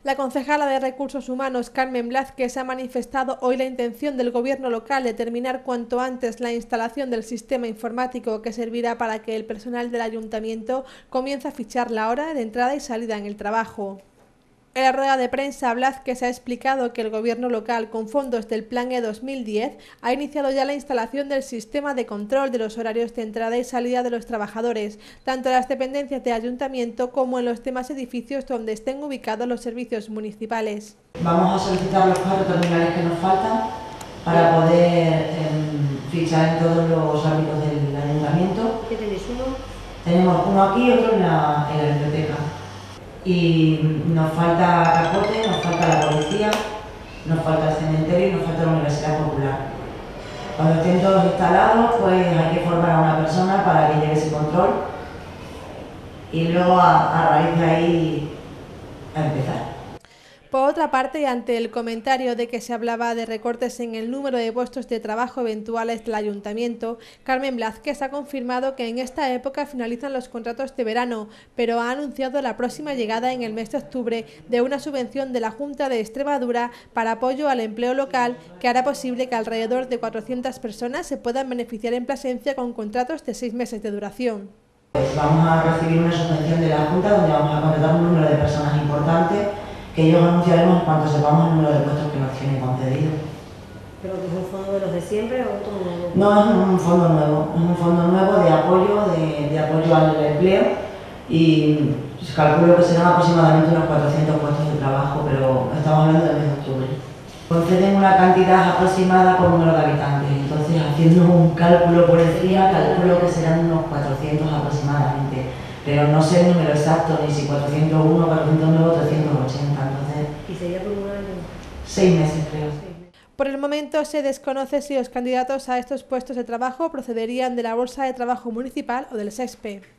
La concejala de Recursos Humanos, Carmen Blázquez, ha manifestado hoy la intención del Gobierno local de terminar cuanto antes la instalación del sistema informático que servirá para que el personal del Ayuntamiento comience a fichar la hora de entrada y salida en el trabajo. En la rueda de prensa, Blázquez ha explicado que el Gobierno local, con fondos del Plan E 2010, ha iniciado ya la instalación del sistema de control de los horarios de entrada y salida de los trabajadores, tanto en las dependencias de Ayuntamiento como en los demás edificios donde estén ubicados los servicios municipales. Vamos a solicitar los 4 terminales que nos faltan para poder fichar en todos los ámbitos del Ayuntamiento. ¿Qué tenéis uno? Tenemos uno aquí y otro en la biblioteca. Y nos falta Capote, nos falta la policía, nos falta el cementerio y nos falta la Universidad Popular. Cuando estén todos instalados, pues hay que formar a una persona para que lleve ese control y luego a raíz de ahí a empezar. Por otra parte, y ante el comentario de que se hablaba de recortes en el número de puestos de trabajo eventuales del Ayuntamiento, Carmen Blázquez ha confirmado que en esta época finalizan los contratos de verano, pero ha anunciado la próxima llegada en el mes de octubre de una subvención de la Junta de Extremadura para apoyo al empleo local que hará posible que alrededor de 400 personas se puedan beneficiar en Plasencia con contratos de 6 meses de duración. Pues vamos a recibir una subvención de la Junta donde vamos a contratar un número de personas importantes que ellos anunciaremos en cuanto sepamos el número de puestos que nos tienen concedido. ¿Pero que es un fondo de los de siempre o otro nuevo? No, es un fondo nuevo de apoyo al empleo y calculo que serán aproximadamente unos 400 puestos de trabajo, pero estamos hablando del mes de octubre. Conceden una cantidad aproximada por número de habitantes, entonces haciendo un cálculo por encima, calculo que serán unos 400 aproximadamente. Pero no sé el número exacto, ni si 401, 409 o 380, entonces... ¿Y sería por un año? 6 meses, creo. Por el momento se desconoce si los candidatos a estos puestos de trabajo procederían de la Bolsa de Trabajo Municipal o del SESPE.